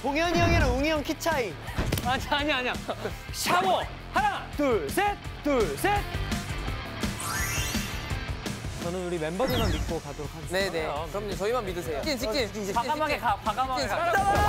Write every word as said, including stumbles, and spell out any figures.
동현이 형이랑 웅이 형 키 차이. 아니 아니 아니야. 샤워. 하나, 둘, 셋, 둘, 셋. 저는 우리 멤버들만 믿고 가도록 하겠습니다. 네네. 그럼요. 저희만 믿으세요. 직진, 직진. 과감하게 가, 과감하게 가.